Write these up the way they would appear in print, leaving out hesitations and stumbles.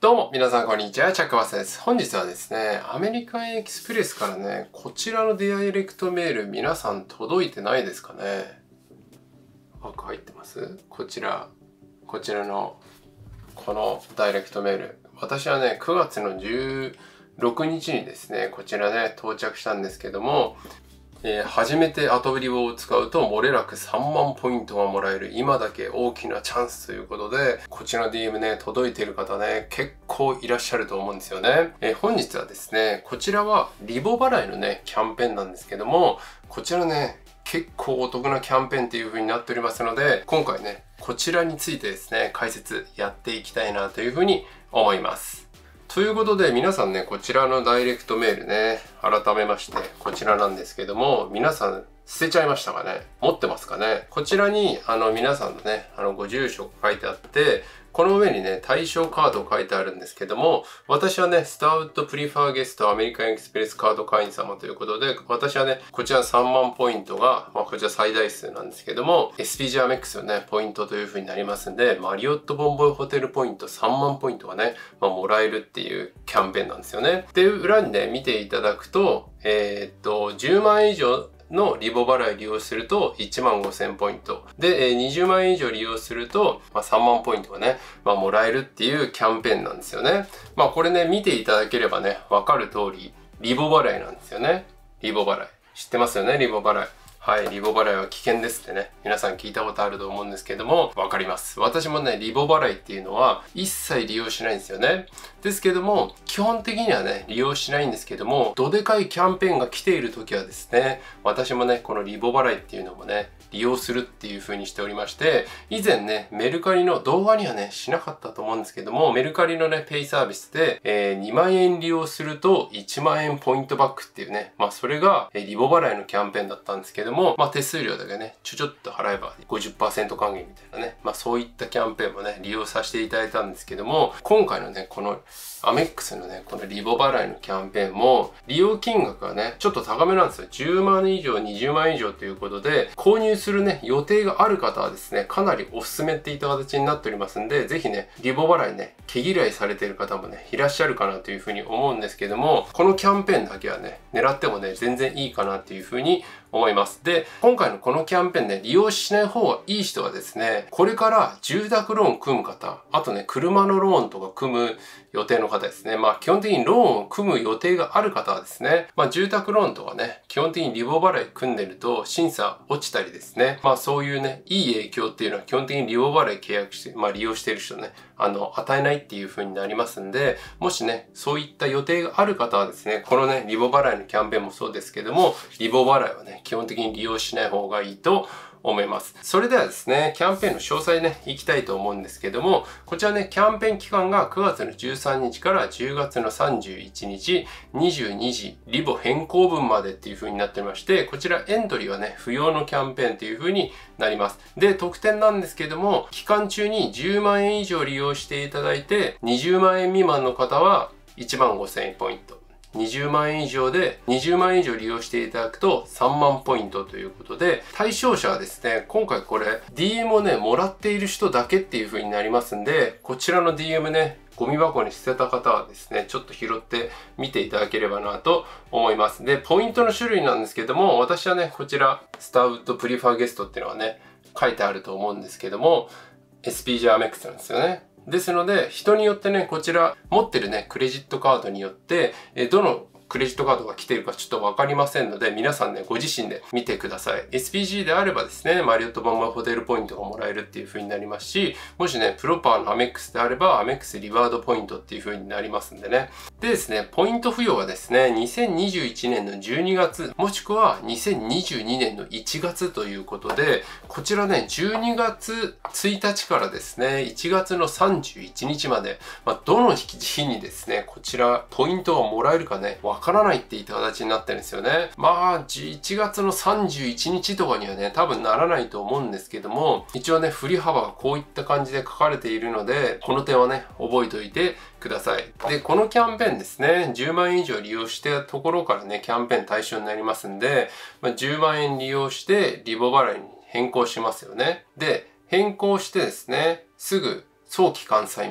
どうも、皆さんこんにちは。チャックバスです。本日はですね、アメリカンエキスプレスからね、こちらのダイレクトメール、皆さん届いてないですかね？枠入ってます？こちらの、このダイレクトメール。私はね、9月の16日にですね、こちらね、到着したんですけども、初めてアトブリボを使うと漏れなく3万ポイントがもらえる今だけ大きなチャンスということで、こちら DM ね、届いている方ね、結構いらっしゃると思うんですよね。本日はですね、こちらはリボ払いのね、キャンペーンなんですけども、こちらね、結構お得なキャンペーンっていう風になっておりますので、今回ね、こちらについてですね、解説やっていきたいなという風に思います。ということで皆さんね、こちらのダイレクトメールね、改めましてこちらなんですけども、皆さん捨てちゃいましたかね？持ってますかね？こちらに皆さんのね、ご住所が書いてあって、この上にね、対象カード書いてあるんですけども、私はね、スタウトプリファーゲストアメリカンエクスプレスカード会員様ということで、私はね、こちら3万ポイントが、こちら最大数なんですけども、SPG アメックスのね、ポイントという風になりますんで、マリオットボンボイホテルポイント3万ポイントがね、もらえるっていうキャンペーンなんですよね。で、裏にね、見ていただくと、10万円以上のリボ払い利用すると15,000ポイント。で、20万円以上利用すると、3万ポイントがね、もらえるっていうキャンペーンなんですよね。これね、見ていただければね、わかる通り、リボ払いなんですよね。リボ払い。知ってますよね、リボ払い。はい、リボ払いは危険ですってね、皆さん聞いたことあると思うんですけども、わかります。私もね、リボ払いっていうのは一切利用しないんですよね。ですけども、基本的にはね、利用しないんですけども、どでかいキャンペーンが来ている時はですね、私もね、このリボ払いっていうのもね、利用するっていう風にしておりまして、以前ね、メルカリの動画にはね、しなかったと思うんですけども、メルカリのね、ペイサービスで、2万円利用すると1万円ポイントバックっていうね、それが、リボ払いのキャンペーンだったんですけども、手数料だけね、ちょっと払えば 50% 還元みたいなね、そういったキャンペーンもね、利用させていただいたんですけども、今回のね、このアメックスのね、このリボ払いのキャンペーンも、利用金額がね、ちょっと高めなんですよ。10万以上、20万以上ということで、購入するね、予定がある方はですね、かなりおすすめっていった形になっておりますんで、ぜひね、リボ払いね、毛嫌いされている方もね、いらっしゃるかなというふうに思うんですけども、このキャンペーンだけはね、狙ってもね、全然いいかなっていうふうに思います。で、今回のこのキャンペーンね、利用しない方がいい人はですね、これから住宅ローン組む方、あとね、車のローンとか組む予定の方ですね。基本的にローンを組む予定がある方はですね、住宅ローンとかね、基本的にリボ払い組んでると審査落ちたりですね、そういうね、いい影響っていうのは基本的にリボ払い契約して、利用している人ね、与えないっていう風になりますんで、もしね、そういった予定がある方はですね、このね、リボ払いのキャンペーンもそうですけども、リボ払いはね、基本的に利用しない方がいいと思います。それではですね、キャンペーンの詳細ね、いきたいと思うんですけども、こちらね、キャンペーン期間が9月の13日から10月の31日22時、リボ変更分までっていう風になっておりまして、こちらエントリーはね、不要のキャンペーンっていう風になります。で、特典なんですけども、期間中に10万円以上利用していただいて、20万円未満の方は15,000円ポイント。20万円以上で20万円以上利用していただくと3万ポイントということで、対象者はですね、今回これ DM をね、もらっている人だけっていう風になりますんで、こちらの DM ね、ゴミ箱に捨てた方はですね、ちょっと拾ってみていただければなと思います。で、ポイントの種類なんですけども、私はね、こちら、スタウトプリファーゲストっていうのはね、書いてあると思うんですけども、SPG アメックスなんですよね。ですので、人によってね、こちら、持ってるね、クレジットカードによって、どのクレジットカードが来ているかちょっとわかりませんので、皆さんね、ご自身で見てください。SPG であればですね、マリオットボンボイホテルポイントがもらえるっていう風になりますし、もしね、プロパーのアメックスであれば、アメックスリワードポイントっていう風になりますんでね。でですね、ポイント付与はですね、2021年の12月、もしくは2022年の1月ということで、こちらね、12月1日からですね、1月の31日まで、どの日にですね、こちら、ポイントがもらえるかね、わからないっていった形になってるんですよね。1月の31日とかにはね、多分ならないと思うんですけども、一応ね、振り幅がこういった感じで書かれているので、この点はね、覚えておいてください。で、このキャンペーンですね、10万円以上利用したところからね、キャンペーン対象になりますんで、10万円利用してリボ払いに変更しますよね。で、変更してですね、すぐ早期完済みたいな。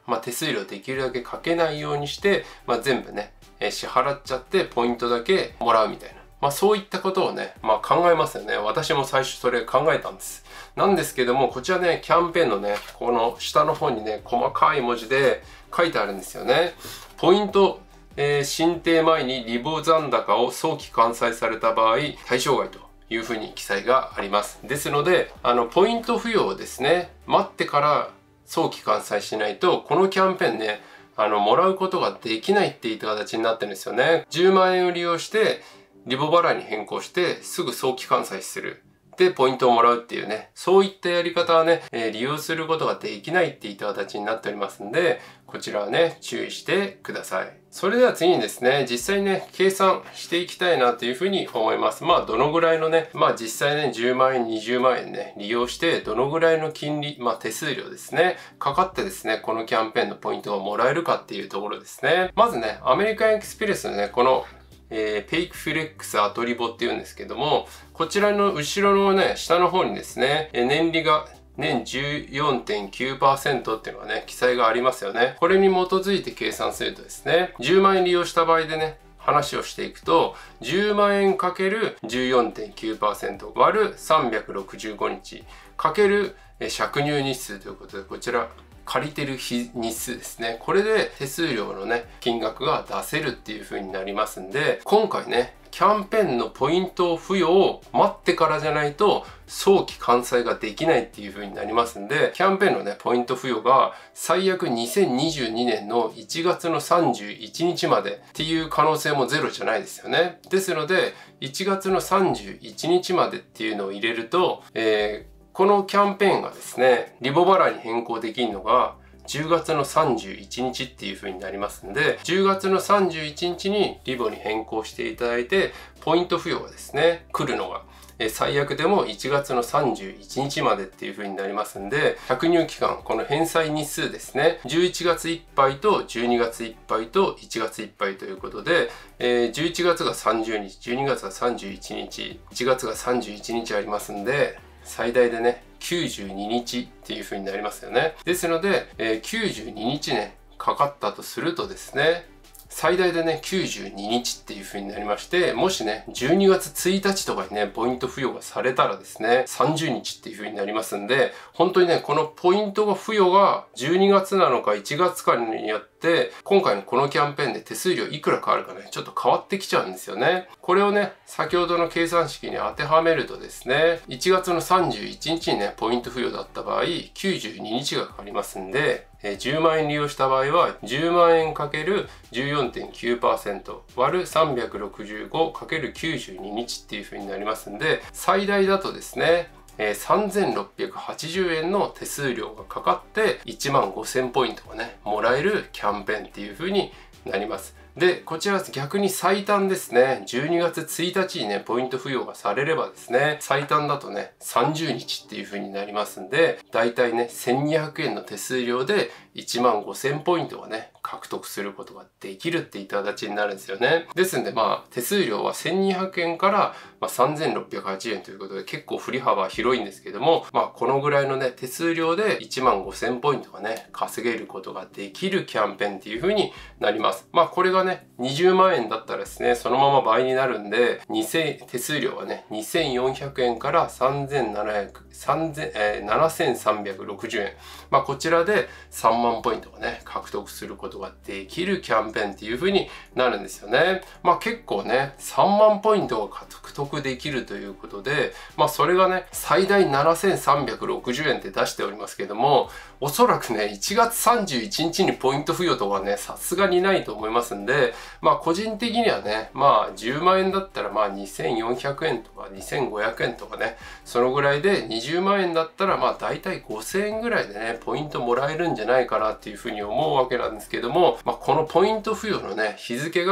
手数料できるだけかけないようにして、全部ね、支払っちゃってポイントだけもらうみたいな。そういったことをね、考えますよね。私も最初それ考えたんです。なんですけども、こちらね、キャンペーンのね、この下の方にね、細かい文字で書いてあるんですよね。ポイント、申請前にリボ残高を早期完済された場合、対象外というふうに記載があります。ですので、ポイント付与をですね、待ってから早期完済しないと、このキャンペーンね、もらうことができないっていった形になってるんですよね。10万円を利用して、リボ払いに変更して、すぐ早期完済する。で、ポイントをもらうっていうね、そういったやり方はね、利用することができないっていった形になっておりますんで、こちらはね、注意してください。それでは次にですね、実際にね、計算していきたいなというふうに思います。どのぐらいのね、実際ね、10万円、20万円ね、利用して、どのぐらいの金利、手数料ですね、かかってですね、このキャンペーンのポイントがもらえるかっていうところですね。まずね、アメリカンエクスプレスのね、このペイクフレックスアトリボっていうんですけども、こちらの後ろのね、下の方にですね、年利が年 14.9% っていうのがね、記載がありますよね。これに基づいて計算するとですね、10万円利用した場合でね、話をしていくと、10万円かける 14.9% 割る365日かける借入日数ということで、こちら、借りてる日数ですね。これで手数料のね、金額が出せるっていう風になりますんで、今回ね、キャンペーンのポイント付与を待ってからじゃないと早期完済ができないっていう風になりますんで、キャンペーンのね、ポイント付与が最悪2022年の1月の31日までっていう可能性もゼロじゃないですよね。ですので、1月の31日までっていうのを入れると、このキャンペーンがですね、リボ払いに変更できるのが10月の31日っていう風になりますんで、10月の31日にリボに変更していただいて、ポイント付与がですね、来るのが最悪でも1月の31日までっていう風になりますんで、借入期間、この返済日数ですね、11月いっぱいと12月いっぱいと1月いっぱいということで、11月が30日、12月が31日、1月が31日ありますんで、最大でね、92日っていう風になりますよね。ですので、92日ね、かかったとするとですね、最大でね、92日っていう風になりまして、もしね、12月1日とかにね、ポイント付与がされたらですね、30日っていう風になりますんで、本当にね、このポイントが付与が12月なのか1月かによって、今回のこのキャンペーンで手数料いくら変わるかね、ちょっと変わってきちゃうんですよね。これをね、先ほどの計算式に当てはめるとですね、1月の31日にね、ポイント付与だった場合、92日がかかりますんで、10万円利用した場合は、10万円かける 14.9% 割る 365 かける92日っていう風になりますんで、最大だとですね、3680円の手数料がかかって1万5000ポイントがね、もらえるキャンペーンっていう風になります。で、こちら逆に最短ですね。12月1日にね、ポイント付与がされればですね、最短だとね、30日っていう風になりますんで、だいたいね、1200円の手数料で1万5000ポイントがね、獲得することができるっていった形になるんですよね。ですんで、手数料は1200円から3680円ということで結構振り幅は広いんですけども、このぐらいのね、手数料で1万5000ポイントがね、稼げることができるキャンペーンっていう風になります。これがね、20万円だったらですね、そのまま倍になるんで、手数料はね、2400円から7360円。こちらで3万ポイントがね、獲得することができるキャンペーンっていう風になるんですよね。結構ね、3万ポイントが獲得できるということで、それがね、最大7360円って出しておりますけども、おそらくね、1月31日にポイント付与とかね、さすがにないと思いますんで、個人的にはね、10万円だったら2400円とか2500円とかね、そのぐらいで20万円だったらだいたい5000円ぐらいでね、ポイントもらえるんじゃないかなっていうふうに思うわけなんですけども、このポイント付与のね、日付が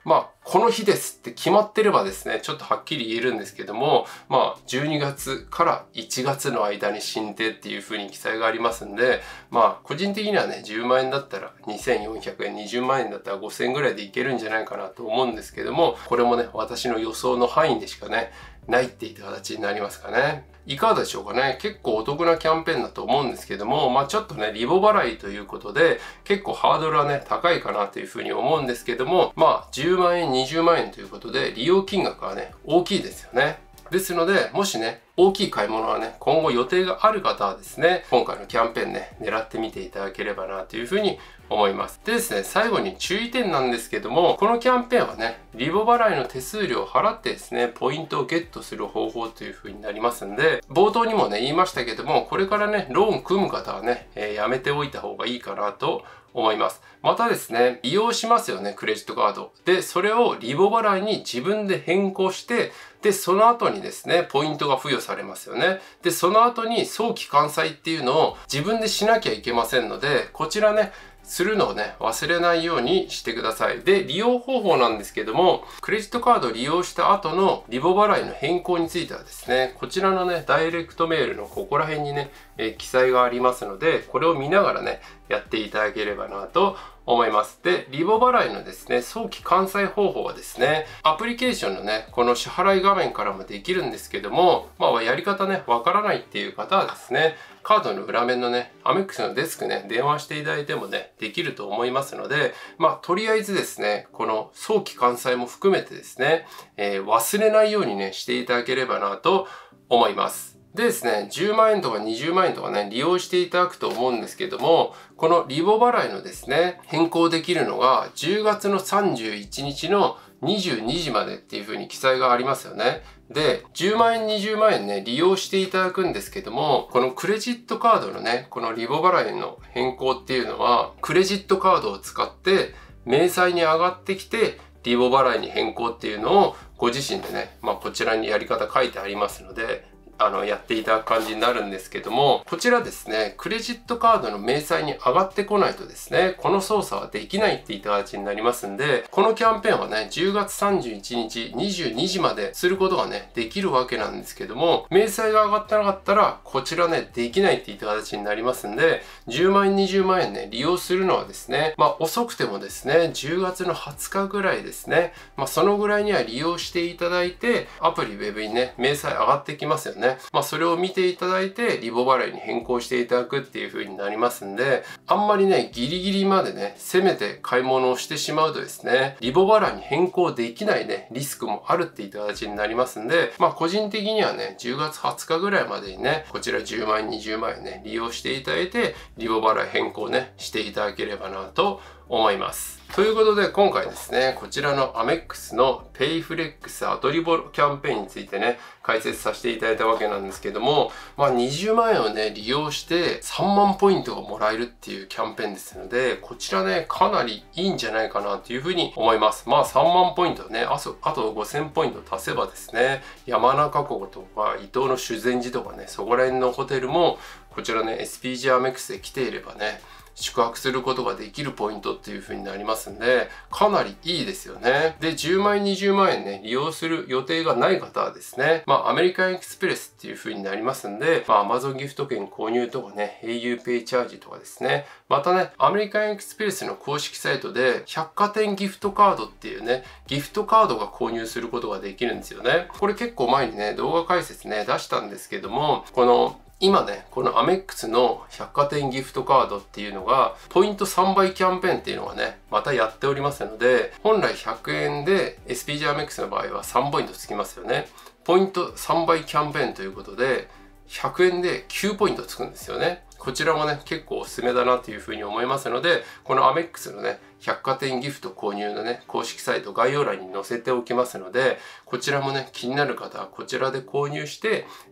この日ですって決まってればですね、ちょっとはっきり言えるんですけども、12月から1月の間に進呈っていう風に記載がありますんで、個人的にはね、10万円だったら2400円、20万円だったら5000円ぐらいでいけるんじゃないかなと思うんですけども、これもね、私の予想の範囲でしかね、ないっていった形になりますかね。いかがでしょうかね。結構お得なキャンペーンだと思うんですけども、ちょっとね、リボ払いということで、結構ハードルはね、高いかなというふうに思うんですけども、10万円、20万円ということで、利用金額はね、大きいですよね。ですので、もしね、大きい買い物はね、今後予定がある方はですね、今回のキャンペーンね、狙ってみていただければなというふうに思います。でですね、最後に注意点なんですけども、このキャンペーンはね、リボ払いの手数料を払ってですね、ポイントをゲットする方法という風になりますんで、冒頭にもね、言いましたけども、これからね、ローン組む方はね、やめておいた方がいいかなと思います。またですね、利用しますよね、クレジットカード。で、それをリボ払いに自分で変更して、で、その後にですね、ポイントが付与されますよね。で、その後に早期完済っていうのを自分でしなきゃいけませんので、こちらね、するのをね、忘れないようにしてください。で、利用方法なんですけども、クレジットカードを利用した後のリボ払いの変更についてはですね、こちらのね、ダイレクトメールのここら辺にね、記載がありますので、これを見ながらね、やっていただければなと思います。で、リボ払いのですね、早期完済方法はですね、アプリケーションのね、この支払い画面からもできるんですけども、やり方ね、わからないっていう方はですね、カードの裏面のね、アメックスのデスクね、電話していただいてもね、できると思いますので、とりあえずですね、この早期完済も含めてですね、忘れないようにね、していただければなと思います。でですね、10万円とか20万円とかね、利用していただくと思うんですけども、このリボ払いのですね、変更できるのが10月の31日の22時までっていう風に記載がありますよね。で、10万円、20万円ね、利用していただくんですけども、このクレジットカードのね、このリボ払いの変更っていうのは、クレジットカードを使って、明細に上がってきて、リボ払いに変更っていうのをご自身でね、こちらにやり方書いてありますので、やっていただく感じになるんですけども、こちらですね、クレジットカードの明細に上がってこないとですね、この操作はできないっていった形になりますんで、このキャンペーンはね、10月31日22時まですることがね、できるわけなんですけども、明細が上がってなかったら、こちらね、できないっていった形になりますんで、10万円、20万円ね、利用するのはですね、遅くてもですね、10月の20日ぐらいですね、そのぐらいには利用していただいて、アプリウェブにね、明細上がってきますよね。それを見ていただいて、リボ払いに変更していただくっていう風になりますんで、あんまりね、ギリギリまでね、攻めて買い物をしてしまうとですね、リボ払いに変更できないね、リスクもあるっていった形になりますんで、個人的にはね、10月20日ぐらいまでにね、こちら10万円、20万円ね、利用していただいて、リボ払い変更ね、していただければなと思います。ということで今回ですね、こちらのアメックスのペイフレックスアドリボキャンペーンについてね、解説させていただいたわけなんですけども、20万円をね、利用して3万ポイントがもらえるっていうキャンペーンですので、こちらね、かなりいいんじゃないかなというふうに思います。3万ポイントね、あと5000ポイント足せばですね、山中湖とか伊東の修善寺とかね、そこら辺のホテルも、こちらね、SPG アメックスで来ていればね、宿泊することができるポイントっていう風になりますんで、かなりいいですよね。で、10万円、20万円ね、利用する予定がない方はですね、アメリカンエクスプレスっていう風になりますんで、Amazon ギフト券購入とかね、auPay チャージとかですね、またね、アメリカンエクスプレスの公式サイトで、百貨店ギフトカードっていうね、ギフトカードが購入することができるんですよね。これ結構前にね、動画解説ね、出したんですけども、今ね、このアメックスの百貨店ギフトカードっていうのが、ポイント3倍キャンペーンっていうのがね、またやっておりますので、本来100円で SPG アメックスの場合は3ポイントつきますよね。ポイント3倍キャンペーンということで、100円で9ポイントつくんですよね。こちらもね、結構おすすめだなというふうに思いますので、このアメックスのね、百貨店ギフト購入のね、公式サイト概要欄に載せておきますので、こちらもね、気になる方はこちらで購入して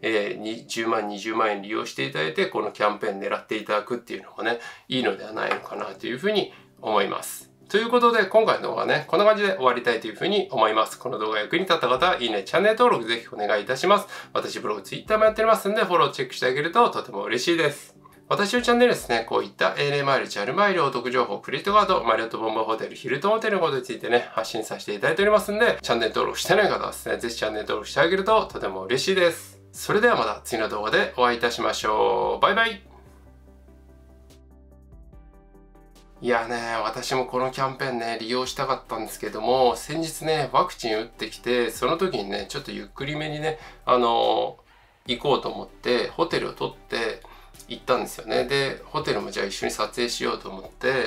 、10万、20万円利用していただいて、このキャンペーン狙っていただくっていうのがね、いいのではないのかなというふうに思います。ということで、今回の動画はね、こんな感じで終わりたいというふうに思います。この動画が役に立った方は、いいね、チャンネル登録ぜひお願いいたします。私ブログ、Twitter もやっておりますんで、フォローチェックしてあげるととても嬉しいです。 私のチャンネルですね、こういった ANA マイル、JAL マイル、お得情報、クレジットカード、マリオットボンバーホテル、ヒルトンホテルのことについてね、発信させていただいておりますんで、チャンネル登録してない方はですね、ぜひチャンネル登録してあげるととても嬉しいです。それではまた次の動画でお会いいたしましょう。バイバイ。いやね、私もこのキャンペーンね、利用したかったんですけども、先日ね、ワクチン打ってきて、その時にね、ちょっとゆっくりめにね、行こうと思って、ホテルを取って、行ったんですよね。で、ホテルもじゃあ一緒に撮影しようと思って、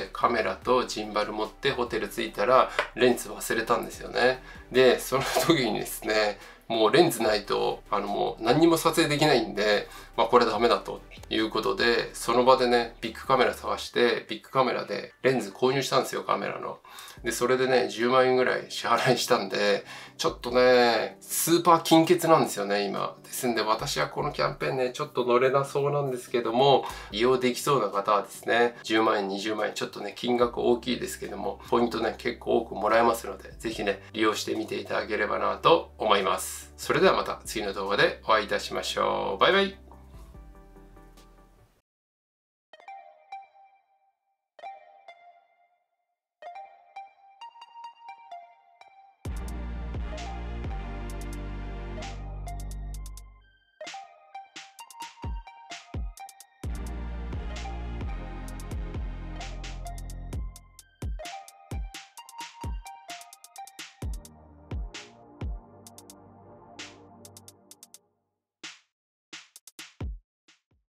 カメラとジンバル持ってホテル着いたら、レンズ忘れたんですよね。で、その時にですね、もうレンズないと、もう何にも撮影できないんで、これダメだということで、その場でね、ビッグカメラ探して、ビッグカメラでレンズ購入したんですよ、カメラの。で、それでね、10万円ぐらい支払いしたんで、ちょっとね、スーパー金欠なんですよね、今。ですんで、私はこのキャンペーンね、ちょっと乗れなそうなんですけども、利用できそうな方はですね、10万円、20万円、ちょっとね、金額大きいですけども、ポイントね、結構多くもらえますので、ぜひね、利用してみていただければなと思います。それではまた次の動画でお会いいたしましょう。バイバイ。